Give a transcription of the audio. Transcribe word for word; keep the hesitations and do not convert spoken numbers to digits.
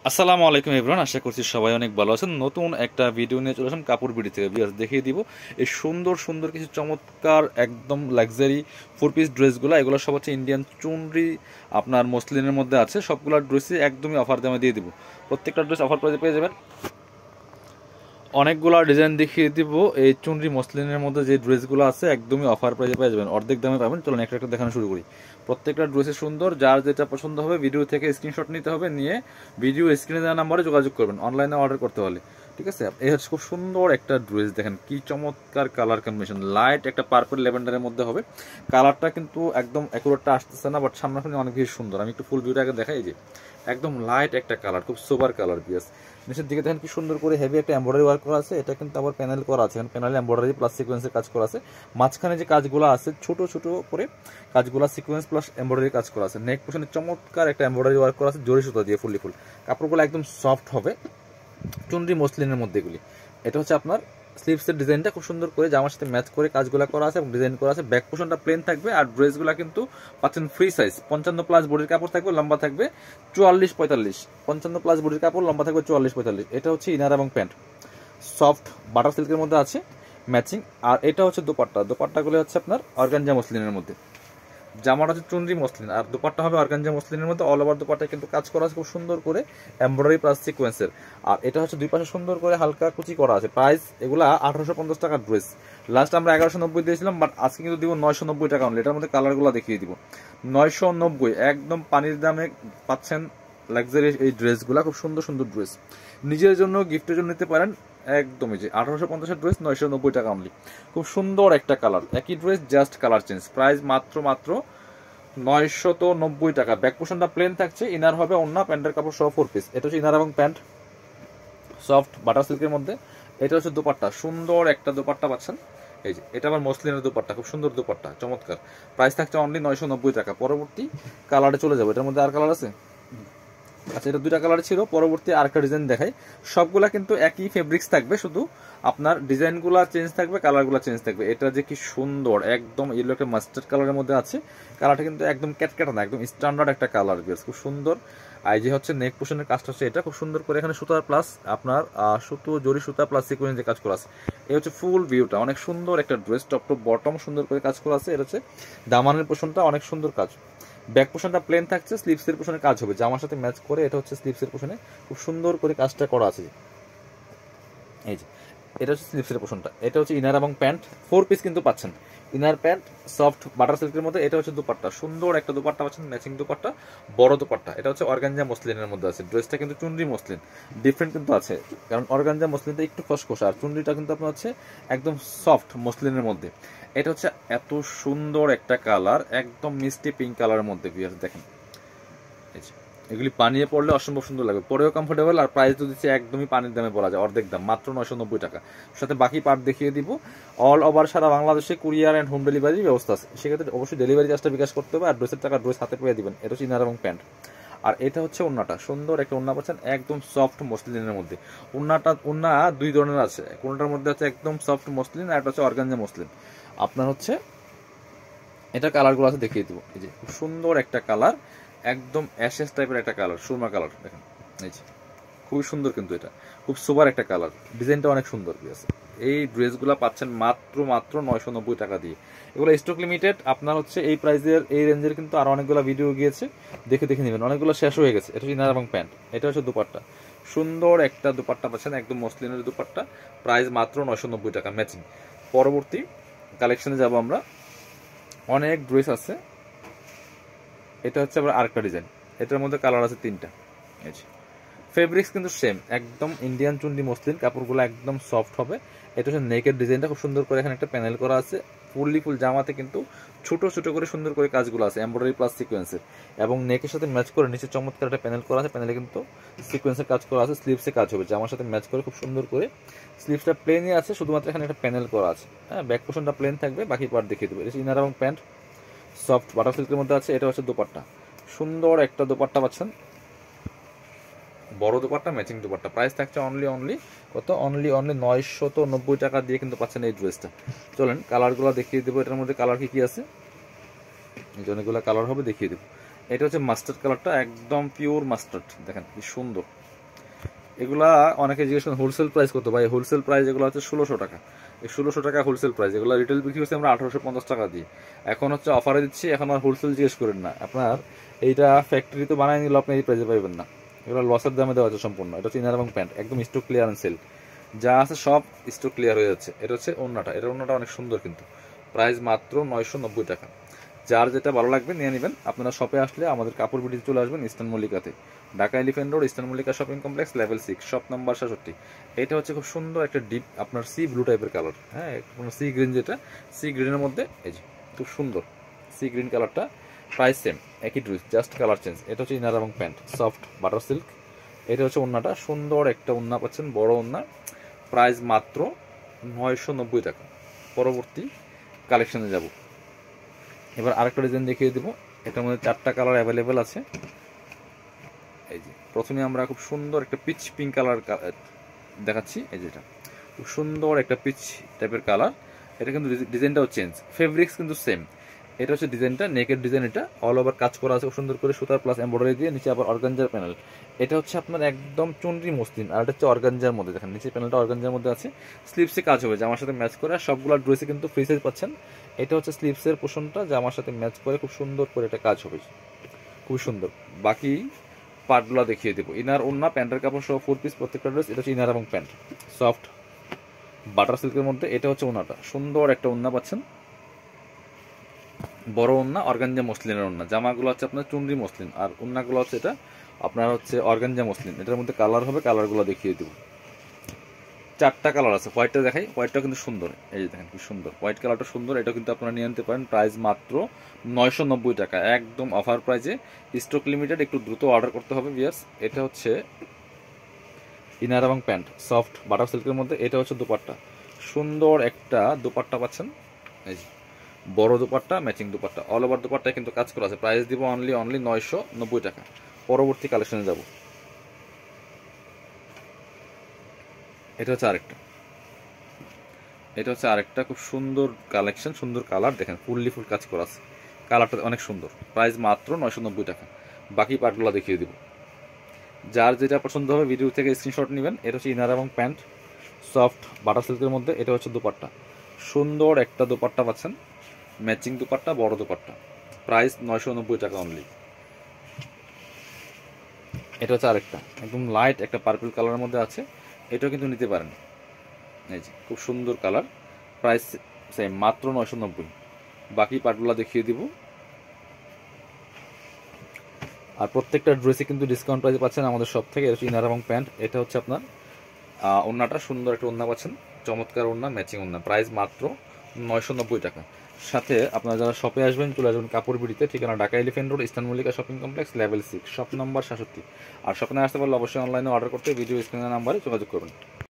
আসসালামু আলাইকুম এভরিওয়ান, আশা করছি সবাই অনেক ভালো আছেন। নতুন একটা ভিডিও নিয়ে চলে আসলাম কাপড় বিডি থেকে। ভিউয়ার্স দেখিয়ে দিব এই সুন্দর সুন্দর কিছু চমৎকার একদম লাক্সারি ফোর পিস ড্রেসগুলো। এগুলো সব হচ্ছে ইন্ডিয়ান চুনরি আপনার মসলিনের মধ্যে আছে। সবগুলো ড্রেসই একদমই অফার দামে দিয়ে দিব। প্রত্যেকটা ড্রেস অফার প্রাইসে পেয়ে যাবেন। অনেকগুলো ডিজাইন দেখিয়ে দিব। এই চুনরি মসলিনের মধ্যে যে ড্রেসগুলো আছে একদমই অফার প্রাইসে পেয়ে যাবেন, অর্ধেক দামে পাবেন। চলুন একটা একটা দেখানো শুরু করি। প্রত্যেকটা ড্রেসে সুন্দর, যার যেটা পছন্দ হবে ভিডিও থেকে স্ক্রিনশট নিতে হবে, নিয়ে ভিডিও স্ক্রিনে দেওয়া নাম্বারে যোগাযোগ করবেন অনলাইনে অর্ডার করতে হলে। ঠিক আছে, এই হচ্ছে খুব সুন্দর একটা ড্রেস। দেখেন কি চমৎকার কালার কম্বিনেশন, লাইট একটা পার্পল ল্যাভেন্ডারের মধ্যে হবে। কালারটা কিন্তু একদম অ্যাকুরেটটা আসতেছে না, বাট সামনাসামনি অনেক বেশি সুন্দর। আমি একটু ফুল ভিউটা আগে দেখাই। যে একদম লাইট একটা কালার, খুব সোবার কালার। পিয়াস নিচের দিকে দেখেন কি সুন্দর করে হেভি একটা এমব্রয়ডারি ওয়ার্ক করা আছে। এটা কিন্তু আবার প্যানেল করা আছে, প্যানেলে এমব্রয়ডারি প্লাস সিকোয়েন্সের কাজ করা আছে। মাঝখানে যে কাজগুলো আছে ছোট ছোট করে কাজগুলো সিকোয়েন্স প্লাস এমব্রয়ডারি কাজ করা আছে। নেক পোর্শনে চমৎকার একটা এমব্রয়ডারি ওয়ার্ক করা আছে জরি সুতা দিয়ে ফুললি ফুল। কাপড়গুলো একদম সফট হবে, চুনরি মসলিনের মধ্যে এগুলি। এটা হচ্ছে আপনার স্লিভসের ডিজাইনটা খুব সুন্দর করে জামার সাথে ম্যাচ করে কাজগুলো করা আছে এবং ডিজাইন করা আছে। ব্যাক পোর্শনটা প্লেন থাকবে আর ড্রেসগুলো কিন্তু পাচ্ছেন ফ্রি সাইজ। পঞ্চান্ন প্লাস বডির কাপড় থাকবে, লম্বা থাকবে চুয়াল্লিশ পঁয়তাল্লিশ। পঞ্চান্ন প্লাস বডির কাপড়, লম্বা থাকবে চুয়াল্লিশ পঁয়তাল্লিশ। এটা হচ্ছে ইনার এবং প্যান্ট, সফট বাটার সিল্কের মধ্যে আছে ম্যাচিং। আর এটা হচ্ছে দোপাট্টা। দোপাট্টাগুলো হচ্ছে আপনার অর্গানজা মসলিনের মধ্যে। জামাটা হচ্ছে চুনরি মসলিন আর দোপাট্টা হবে অর্গানজা মসলিনের মধ্যে। অল ওভার দোপাট্টা কিন্তু কাজ করা আছে খুব সুন্দর করে এমব্রয়ডারি প্লাস সিকোয়েন্সের। আর এটা হচ্ছে দুই পাশে সুন্দর করে হালকা কুচি করা আছে। প্রাইস এগুলা আঠারোশো পঞ্চাশ টাকার ড্রেস। লাস্ট আমরা এগারোশো নব্বই দিয়েছিলাম, বাট আজকে কিন্তু দিব নয়শো নব্বই টাকা অনলি। এটার মধ্যে কালারগুলো দেখিয়ে দিব। নয়শো নব্বই একদম পানির দামে পাচ্ছেন লাক্সারি এই ড্রেসগুলো। খুব সুন্দর সুন্দর ড্রেস, নিজের জন্য গিফটের জন্য নিতে পারেন। একদমই যে আঠারোশো পঞ্চাশের ড্রেস নয়শো নব্বই টাকা অনলি। খুব সুন্দর একটা কালার, একই dress just colour change. Price মাত্র মাত্র নয়শত নব্বই টাকা। ব্যাক পোর্শনটা প্লেন থাকছে, ইনার হবে অন্য প্যান্টের কাপড় সহ ফোর পিস। এটা হচ্ছে ইনার এবং প্যান্ট, সফট বাটার সিল্কের মধ্যে। এটা হচ্ছে দোপাট্টা, সুন্দর একটা দোপাট্টা পাচ্ছেন। এই যে এটা আবার মসলিনের দোপাট্টা, খুব সুন্দর দোপাট্টা, চমৎকার। প্রাইস থাকছে অনলি নয়শো নব্বই টাকা। পরবর্তী কালারে চলে যাবো। এটার মধ্যে আর কালার আছে? আচ্ছা, এটা দুইটা কালার ছিল। পরবর্তী আরেকটা ডিজাইন দেখাই। সবগুলা কিন্তু একই ফেব্রিক্স থাকবে, শুধু আপনার ডিজাইনগুলো চেঞ্জ থাকবে, কালারগুলো চেঞ্জ থাকবে। এটা যে কি সুন্দর, একদম ইয়েলো একটা মাস্টার্ড কালারের মধ্যে আছে। কালারটা কিন্তু একদম ক্যাটক্যাটা না, একদম স্ট্যান্ডার্ড একটা কালার। বেশ খুব সুন্দর। আর যে হচ্ছে নেক পোর্শনের কাজটা হচ্ছে এটা খুব সুন্দর করে এখানে সুতার প্লাস আপনার সুতো জরি সুতা প্লাস সিকোয়েন্স যে কাজ করা আছে। এই হচ্ছে ফুল ভিউটা, অনেক সুন্দর একটা ড্রেস। টপ টপ বটম সুন্দর করে কাজ করা আছে। এটা হচ্ছে দামানের পোর্শনটা অনেক সুন্দর কাজ। ব্যাক পোর্শনটা প্লেন থাকছে, স্লিভসের পোর্শনে কাজ হবে জামার সাথে ম্যাচ করে। এটা হচ্ছে স্লিভসের পোর্শনে খুব সুন্দর করে কাজটা করা আছে। এই যে এটা হচ্ছে স্লিভসের পোর্শনটা। এটা হচ্ছে ইনার এবং প্যান্ট, ফোর পিস কিন্তু পাচ্ছেন। ইনার প্যান্ট সফট বাটার সিল্কের মধ্যে। এটা হচ্ছে দুপাট্টা, সুন্দর একটা দুপাট্টা পাচ্ছেন, ম্যাচিং দুপাট্টা, বড় দুপাট্টা। এটা হচ্ছে অর্গানজা মসলিনের মধ্যে আছে। ড্রেসটা কিন্তু চুনরি মসলিন, ডিফারেন্ট কিন্তু আছে, কারণ অর্গানজা মসলিনটা একটু খসখসা আর চুনরিটা কিন্তু আপনার হচ্ছে একদম সফট মসলিনের মধ্যে। এটা হচ্ছে এত সুন্দর একটা কালার, একদম মিষ্টি পিঙ্ক কালারের মধ্যে। ভিউয়ার্স দেখেন, এগুলি পানিয়ে পড়লে অসম্ভব সুন্দর লাগবে, পরেও কমফোর্টেবল। আর প্রাইস তো দিচ্ছে একদমই পানির দামে বলা যায়, অর্ধেক দাম, মাত্র নয়শো নব্বই টাকা। সাথে বাকি পার্ট দেখিয়ে দিব। অল ওভার সারা বাংলাদেশে কুরিয়ার অ্যান্ড হোম ডেলিভারির ব্যবস্থা আছে। সেক্ষেত্রে অবশ্যই ডেলিভারি চার্জটা বিকাশ করতে হবে। আর ড্রেসের টাকা ড্রেস হাতে পেয়ে দিবেন। এটা হচ্ছে ইনার এবং প্যান্ট। আর এটা হচ্ছে ওন্নাটা, সুন্দর একটা ওন্না পাচ্ছেন একদম সফট মসলিনের মধ্যে। ওন্নাটা ওন্না দুই ধরনের আছে, কোনটার মধ্যে আছে একদম সফট মসলিন আর একটা হচ্ছে অর্গানজা মসলিন। আপনার হচ্ছে এটা কালারগুলো আছে দেখিয়ে দিব। এই যে খুব সুন্দর একটা কালার, একদম অ্যাশেস টাইপের একটা কালার, সুরমা কালার। দেখেন এই যে খুবই সুন্দর, কিন্তু এটা খুব সুপার একটা কালার, ডিজাইনটা অনেক সুন্দর। আছে এই ড্রেসগুলো পাচ্ছেন মাত্র মাত্র নয়শো নব্বই টাকা দিয়ে। এগুলো স্টক লিমিটেড। আপনার হচ্ছে এই প্রাইসের এই রেঞ্জের কিন্তু আরো অনেকগুলো ভিডিও গিয়েছে, দেখে দেখে নেবেন। অনেকগুলো শেষ হয়ে গেছে। এটা হচ্ছে ইনার এবং প্যান্ট। এটা হচ্ছে দুপাট্টা, সুন্দর একটা দুপাট্টা পাচ্ছেন, একদম মসলিনের দুপাট্টা। প্রাইস মাত্র নয়শো নব্বই টাকা ম্যাচিং। পরবর্তী কালেকশনে যাব আমরা। অনেক ড্রেস আছে। এটা হচ্ছে আবার আরেকটা ডিজাইন। এটার মধ্যে কালার আছে তিনটা। ফেব্রিক্স কিন্তু সেম, একদম ইন্ডিয়ান চুন্ডি মসলিন। কাপড়গুলো একদম সফট হবে। এটা হচ্ছে নেকের ডিজাইনটা খুব সুন্দর করে এখানে একটা প্যানেল করা আছে। ফুললি ফুল জামাতে কিন্তু ছোট ছোট করে সুন্দর করে কাজগুলো আছে এমব্রয়ডারি প্লাস সিকোয়েন্সের। এবং নেকের সাথে ম্যাচ করে নিচে চমৎকার একটা প্যানেল করা আছে। প্যানেলে কিন্তু সিকোয়েন্সের কাজ করা আছে, স্লিভসে কাজ হবে জামার সাথে ম্যাচ করে খুব সুন্দর করে। স্লিভসটা প্লেনই আছে, শুধুমাত্র এখানে একটা প্যানেল করা আছে। হ্যাঁ, ব্যাক পোর্শনটা প্লেন থাকবে, বাকি পার্ট দেখিয়ে দেবো। এটা ইনার এবং প্যান্ট, সফট বাটার সিল্কের মধ্যে আছে। এটা হচ্ছে দোপাট্টা, সুন্দর একটা দোপাট্টা পাচ্ছেন, বড় দোপাট্টা, ম্যাচিং দোপাট্টা। প্রাইস থাকছে অনলি অনলি কত? অনলি অনলি নয়শত নব্বই টাকা দিয়ে কিন্তু পাচ্ছেন এই ড্রেসটা। চলেন কালারগুলো দেখিয়ে দেবো। এটার মধ্যে কালার কি কি আছে, এই অনেকগুলো কালার হবে, দেখিয়ে দেবো। এটা হচ্ছে মাস্টার্ড কালারটা, একদম পিওর মাস্টার্ড। দেখেন কি সুন্দর, এগুলা অনেকে জিজ্ঞেস করেন হোলসেল প্রাইস কত ভাই, হোলসেল প্রাইস এগুলো হচ্ছে ষোলোশো টাকা। এই ষোলোশো টাকা হোলসেল প্রাইস, এগুলো রিটেল বিক্রি হচ্ছে আমরা আঠারোশো পঞ্চাশ টাকা দিই। এখন হচ্ছে অফারে দিচ্ছি, এখন আর হোলসেল জিজ্ঞেস করেন না। আপনার এইটা ফ্যাক্টরিতে বানায় নিলে আপনি এই প্রাইসে পাইবেন না, এগুলো লসের দামে দেওয়া হচ্ছে সম্পূর্ণ। এটা হচ্ছে ইনার এবং প্যান্ট, একদম স্টক ক্লিয়ারেন্স সেল, যা আছে সব স্টক ক্লিয়ার হয়ে যাচ্ছে। এটা হচ্ছে ওড়নাটা, এটা ওড়নাটা অনেক সুন্দর কিন্তু, প্রাইস মাত্র নয়শো নব্বই টাকা। যার যেটা ভালো লাগবে নিয়ে নেবেন। আপনারা শপে আসলে আমাদের কাপড় বিডিতে চলে আসবেন ইস্টার্ন মল্লিকাতে, Dhaka elephant road eastern Mallika shopping complex level six, shop number সাতষট্টি। এটা হচ্ছে খুব সুন্দর একটা ডিপ আপনার সি ব্লু টাইপের কালার, হ্যাঁ সি গ্রিন, যেটা সি গ্রিনের মধ্যে এই যে খুব সুন্দর সি গ্রিন কালারটা। প্রাইস সেম, একই ড্রেস, জাস্ট কালার চেঞ্জ। এটা হচ্ছে ইনার এবং প্যান্ট, সফট বাটার সিল্ক। এটা হচ্ছে ওড়নাটা, সুন্দর একটা ওড়না পাচ্ছেন, বড় ওড়না, প্রাইস মাত্র নয়শো নব্বই টাকা। পরবর্তী কালেকশনে যাব। এবার আরেকটা ডিজাইন দেখিয়ে দেবো, এটার মধ্যে চারটা কালার অ্যাভেলেবেল আছে। এই যে প্রথমে আমরা খুব সুন্দর একটা পিচ পিঙ্ক কালার দেখাচ্ছি, এই যেটা খুব সুন্দর একটা পিচ টাইপের কালার। এটা কিন্তু ডিজাইনটাও চেঞ্জ, ফেব্রিক্স কিন্তু সেম। এটা হচ্ছে ডিজাইনটা, নেকের ডিজাইন, এটা অল ওভার কাজ করা আছে খুব সুন্দর করে সুতার প্লাস এমব্রয়ডারি দিয়ে, নিচে আবার অর্গানজার প্যানেল। এটা হচ্ছে আপনার একদম চুনরি মসলিন, আর এটা হচ্ছে অর্গানজার মধ্যে, দেখেন নিচে প্যানেলটা অর্গানজার মধ্যে আছে। স্লিপসে কাজ হবে জামার সাথে ম্যাচ করে, সবগুলো ড্রেসে কিন্তু ফ্রি সাইজ পাচ্ছেন। এটা হচ্ছে স্লিপসের পোর্শনটা, জামার সাথে ম্যাচ করে খুব সুন্দর করে এটা কাজ হবে, খুব সুন্দর। বাকি পার্টগুলো দেখিয়ে দেবো। ইনার ওড়না প্যান্টের কাপড় সহ ফোর পিস প্রত্যেকটা ড্রেস। এটা হচ্ছে ইনার এবং প্যান্ট, সফট বাটার সিল্কের মধ্যে। এটা হচ্ছে ওড়নাটা, সুন্দর একটা ওড়না পাচ্ছেন, বড় ওড়না, অর্গানজা মসলিনের ওড়না। জামাগুলো হচ্ছে আপনার চুনরি মসলিন, আর ওড়নাগুলো হচ্ছে এটা আপনার হচ্ছে অর্গানজা মসলিন। এটার মধ্যে কালার হবে, কালারগুলো দেখিয়ে দেবো। চারটা কালার আছে, হোয়াইটটা দেখাই, হোয়াইটটা কিন্তু সুন্দর, এই যে দেখেন কি সুন্দর হোয়াইট কালারটা সুন্দর। এটা কিন্তু আপনারা নিয়ে নিতে পারেন, প্রাইস মাত্র নয়শো নব্বই টাকা, একদম অফার প্রাইসে, স্টক লিমিটেড, একটু দ্রুত অর্ডার করতে হবে ভিউয়ার্স। এটা হচ্ছে ইনার এবং প্যান্ট, সফট বাটার সিল্কের মধ্যে। এটা হচ্ছে দুপাট্টা, সুন্দর একটা দুপাট্টা পাচ্ছেন, এই যে বড় dupatta, matching dupatta, all over দুপাট্টায় কিন্তু কাজ করা আছে। প্রাইস দিব অনলি অনলি নয়শো নব্বই টাকা। পরবর্তী কালেকশনে যাব। এটা হচ্ছে আরেকটা, এটা হচ্ছে আরেকটা খুব সুন্দর কালেকশন, সুন্দর কালার, দেখেন ফুললি ফুল কাজ করা আছে, কালারটা অনেক সুন্দর। প্রাইস মাত্র নয়শো নব্বই টাকা। বাকি পার্টগুলো দেখিয়ে দিব। যার যেটা পছন্দ হবে ভিডিও থেকে স্ক্রিনশট নেবেন। এটা হচ্ছে ইনার এবং প্যান্ট, সফট বাটার সিল্কের মধ্যে। এটা হচ্ছে দুপাট্টা, সুন্দর একটা দুপাট্টা পাচ্ছেন, ম্যাচিং দুপাট্টা, বড় দুপাট্টা, প্রাইস নয়শো নব্বই টাকা অনলি। এটা হচ্ছে আরেকটা, একদম লাইট একটা পার্পল কালারের মধ্যে আছে, এটাও কিন্তু নিতে পারেন। এই যে খুব সুন্দর কালার, প্রাইস সেম, মাত্র নয়শো নব্বই। বাকি পার্টগুলো দেখিয়ে দিব। আর প্রত্যেকটা ড্রেসে কিন্তু ডিসকাউন্ট প্রাইসে পাচ্ছেন আমাদের সব থেকে। এটা হচ্ছে ইনার এবং প্যান্ট। এটা হচ্ছে আপনার ওড়নাটা, সুন্দর একটা ওড়না পাচ্ছেন, চমৎকার ওড়না, ম্যাচিং ওড়না, প্রাইস মাত্র নয়শো নব্বই টাকা। সাথে আপনারা যারা শপে আসবেন চলে আসবেন কাপড় বিড়িতে, ঠিকানা Dhaka elephant road eastern Mallika shopping complex level six, shop number সাতষট্টি। আর শপে না আসতে পারলে অবশ্যই অনলাইনে অর্ডার করতে ভিডিও স্ক্রিনের নাম্বারে যোগাযোগ করবেন।